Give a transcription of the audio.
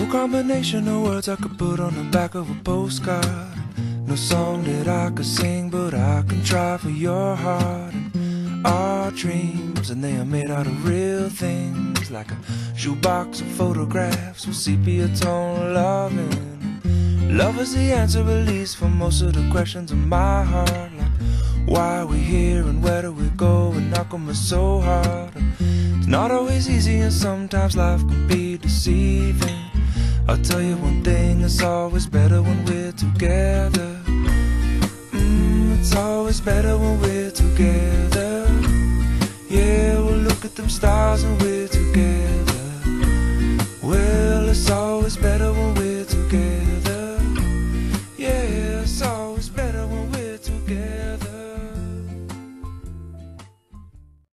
combination of words I could put on the back of a postcard. No song that I could sing, but I can try for your heart. And our dreams, and they are made out of real things, like a shoebox of photographs with sepia tone loving. Love is the answer, at least, for most of the questions in my heart, like why are we here and where do we go, and how come it's so hard. It's not always easy, and sometimes life can be deceiving. I'll tell you one thing, it's always better when we're together. It's always better when we're together. Yeah, we'll look at them stars and we're together.